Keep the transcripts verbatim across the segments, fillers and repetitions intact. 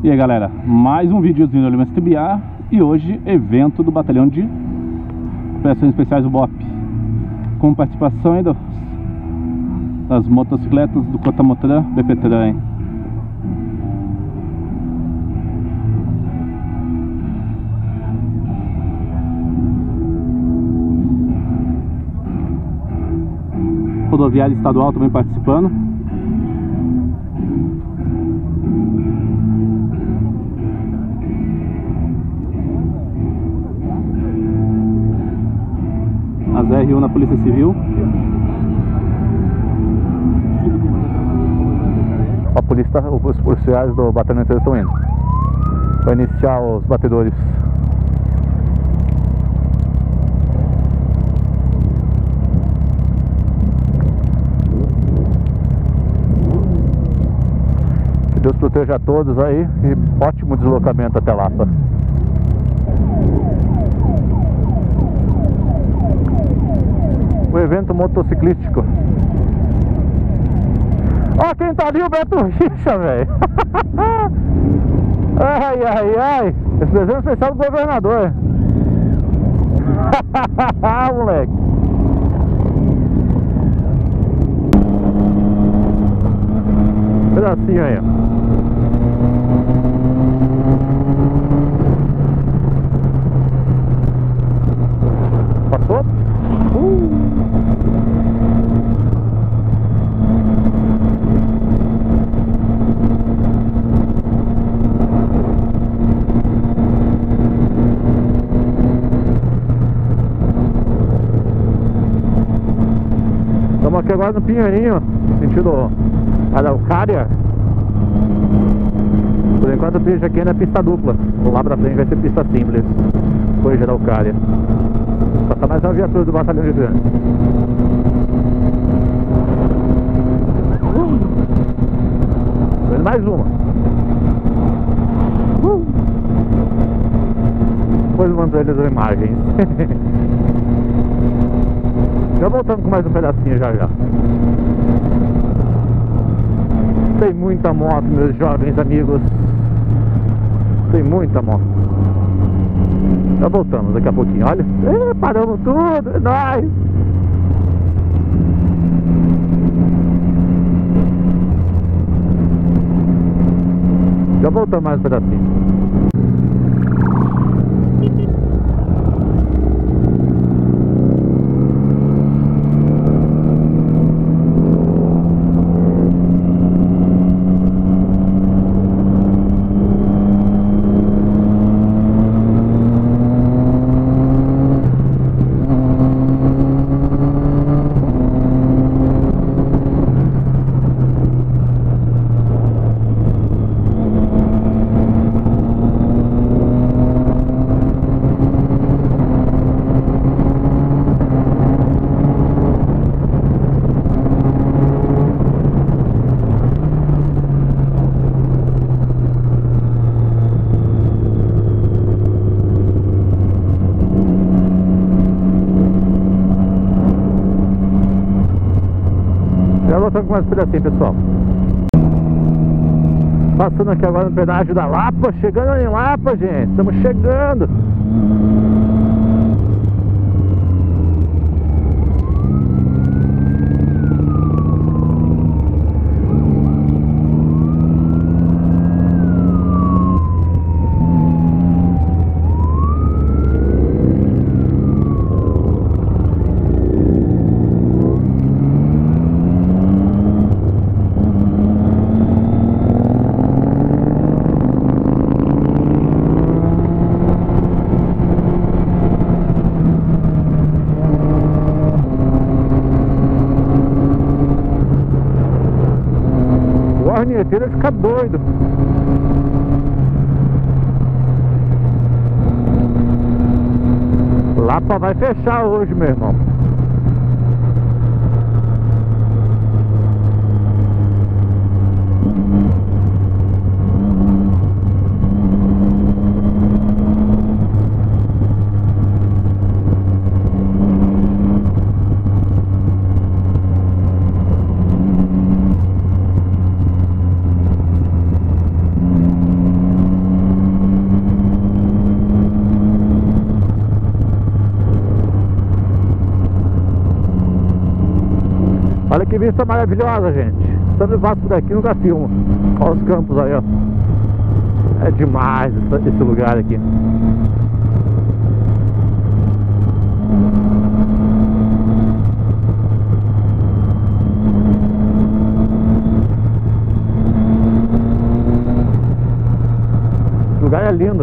E aí galera, mais um videozinho do Elemento B A e hoje evento do Batalhão de Operações Especiais do B O P, com participação ainda das motocicletas do Cotamotran B P Tran. Rodoviária estadual também participando. As R um na Polícia Civil. A polícia, os policiais do batalhão estão indo para iniciar os batedores. Que Deus proteja a todos aí e ótimo deslocamento até Lapa. O evento motociclístico. Ó, quem tá ali, o Beto Richa, velho. Ai, ai, ai. Esse desenho especial do governador. Moleque. Pedacinho aí, ó. Passou? Uh. Estamos aqui agora no Pinheirinho, sentido Araucária. Por enquanto o Pinheirinho aqui ainda é pista dupla. Lá pra frente vai ser pista simples. Depois de Araucária. Passa mais uma viatura do Batalhão de Grande. Uh! Mais uma. Uh! Depois mando eles as imagens. Já voltamos com mais um pedacinho já já. Tem muita moto, meus jovens amigos. Tem muita moto. Já voltamos daqui a pouquinho, olha. Ê, paramos tudo, é nóis. Já voltamos mais um pedacinho. Já voltamos com mais um pedacinho, pessoal. Passando aqui agora no pedágio da Lapa. Chegando em Lapa, gente. Estamos chegando. A vinheteira fica doido. Lapa vai fechar hoje, meu irmão. que vista maravilhosa, gente. Sempre passo por aqui, nunca filmo. Olha os campos aí, ó. É demais esse, esse lugar aqui. O lugar é lindo.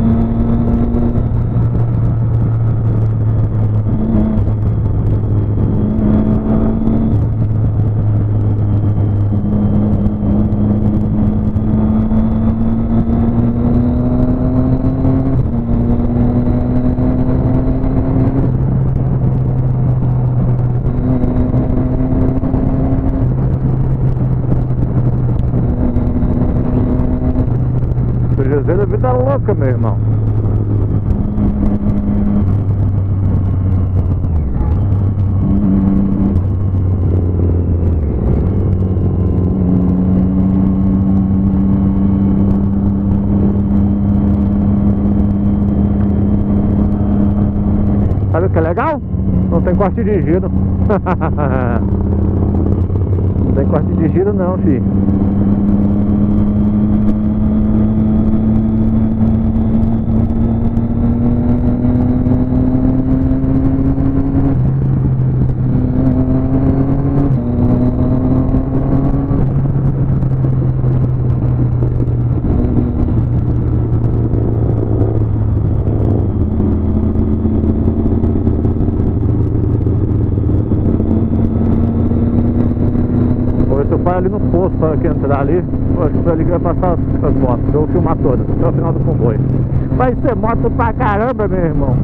A vida louca, meu irmão. Sabe o que é legal? Não tem corte de giro. Não tem corte de giro não, filho. Ali no posto, para que entrar ali, acho que ali vai passar as, as motos. Eu vou filmar todas até o final do comboio. Vai ser moto pra caramba, meu irmão.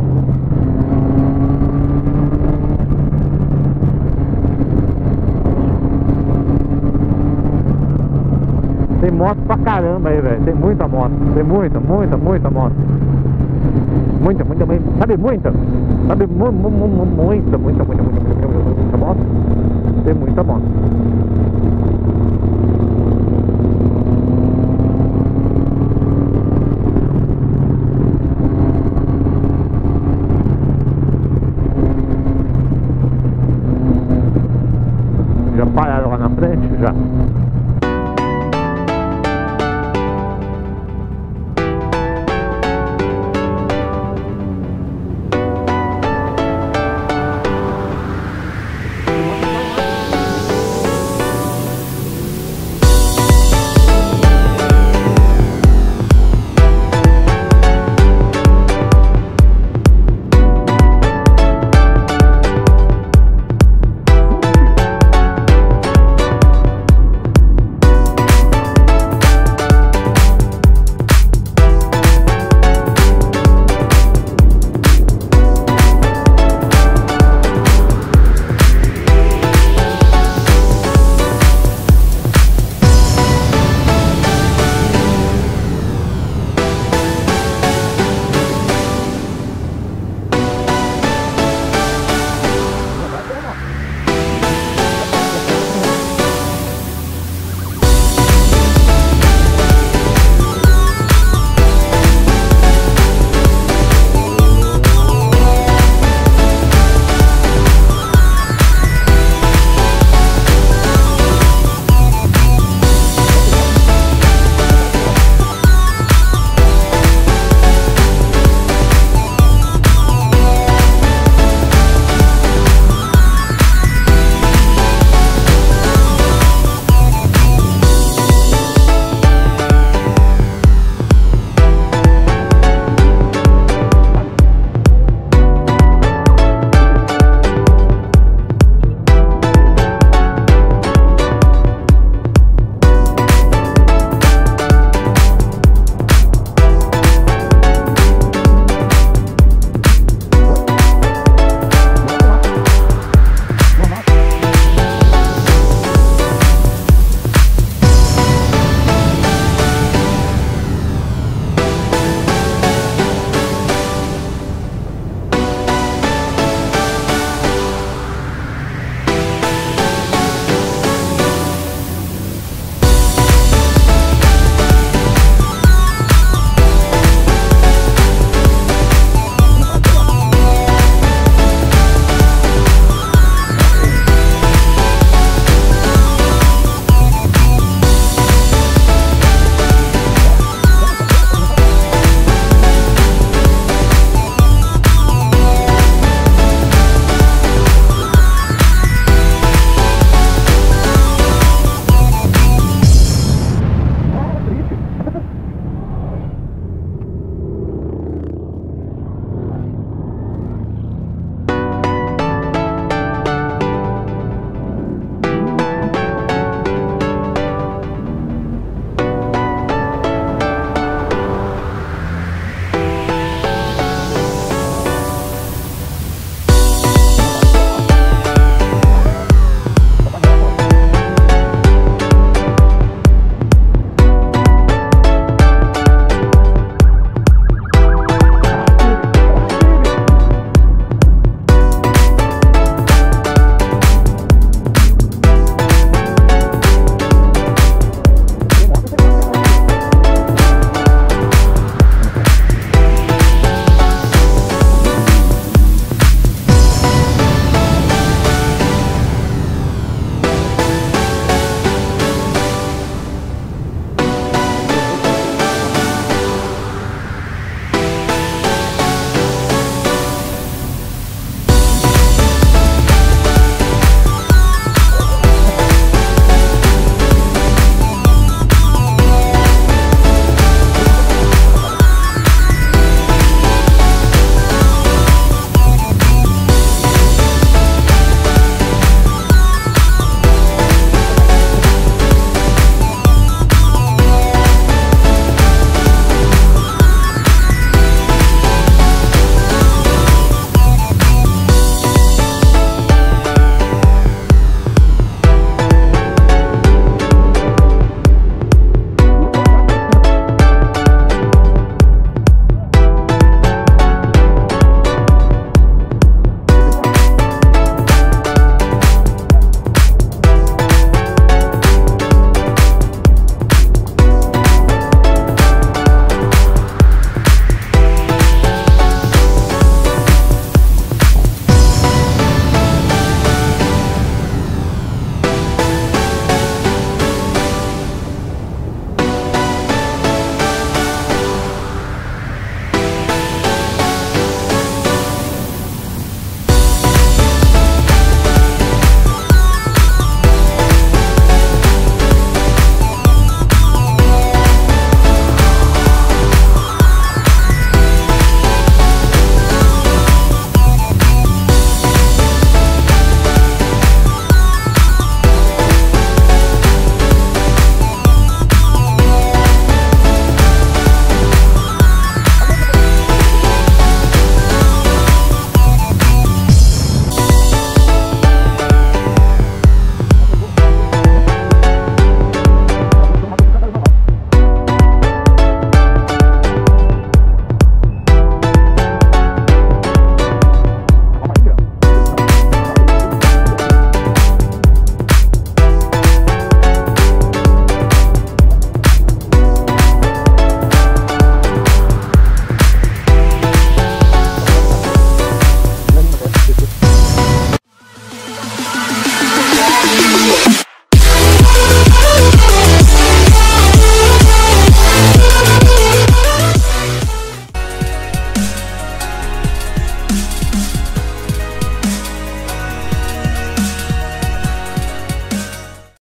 Tem moto pra caramba aí, velho. Tem muita moto. Tem muita, muita, muita moto. Muita, muita, muita. Sabe muita? Sabe mu, mu, mu, mu, muita, muita, muita, muita, muita, muita, muita moto? Tem muita moto. Já pararam lá na frente? Já.